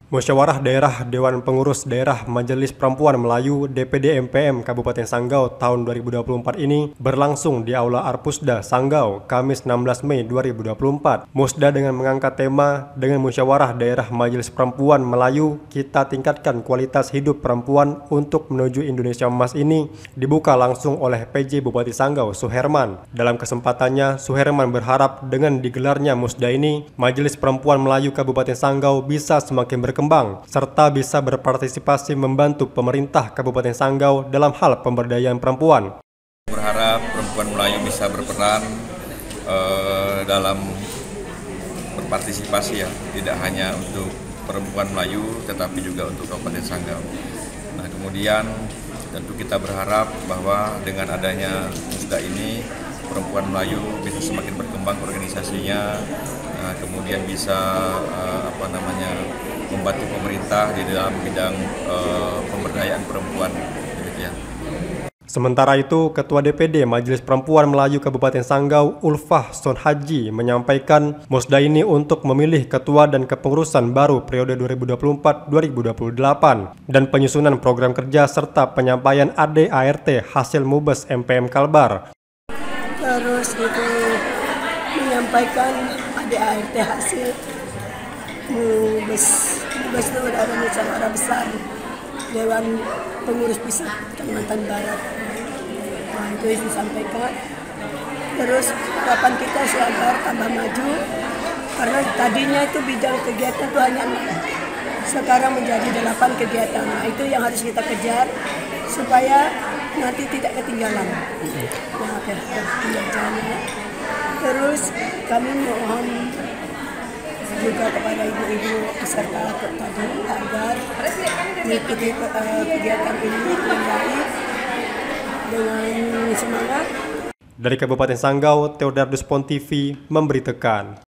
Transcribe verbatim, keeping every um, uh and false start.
Musyawarah Daerah Dewan Pengurus Daerah Majelis Perempuan Melayu D P D M P M Kabupaten Sanggau tahun dua ribu dua puluh empat ini berlangsung di Aula Arpusda, Sanggau, Kamis enam belas Mei dua ribu dua puluh empat. Musda dengan mengangkat tema dengan Musyawarah Daerah Majelis Perempuan Melayu, kita tingkatkan kualitas hidup perempuan untuk menuju Indonesia Emas ini dibuka langsung oleh P J Bupati Sanggau, Suherman. Dalam kesempatannya, Suherman berharap dengan digelarnya Musda ini, Majelis Perempuan Melayu Kabupaten Sanggau bisa semakin berkembang berkembang, serta bisa berpartisipasi membantu pemerintah Kabupaten Sanggau dalam hal pemberdayaan perempuan. Berharap perempuan Melayu bisa berperan eh, dalam berpartisipasi ya, tidak hanya untuk perempuan Melayu, tetapi juga untuk Kabupaten Sanggau. Nah, kemudian tentu kita berharap bahwa dengan adanya Musda ini, perempuan Melayu bisa semakin berkembang organisasinya, nah, kemudian bisa eh, apa namanya membantu pemerintah di dalam bidang uh, pemberdayaan perempuan. Demikian. Sementara itu, Ketua D P D Majelis Perempuan Melayu Kabupaten Sanggau, Ulfah Son Haji, menyampaikan Musda ini untuk memilih ketua dan kepengurusan baru periode dua ribu dua puluh empat sampai dua ribu dua puluh delapan dan penyusunan program kerja serta penyampaian A D A R T hasil Mubes M P M Kalbar. Terus itu menyampaikan A D A R T hasil Mubes, Mubes itu ada musyawarah besar Dewan Pengurus Pusat Kalimantan Barat. Nah, itu disampaikan. Terus harapan kita sih agar tambah maju, karena tadinya itu bidang kegiatan itu hanya enam, sekarang menjadi delapan kegiatan. Nah, itu yang harus kita kejar supaya nanti tidak ketinggalan. Nah, kegiatannya. Terus kami mohon juga kepada ibu-ibu peserta tadi agar mengikuti uh, kegiatan ini dengan baik, dengan semangat. Dari Kabupaten Sanggau, Theodardus Pon T V memberitakan.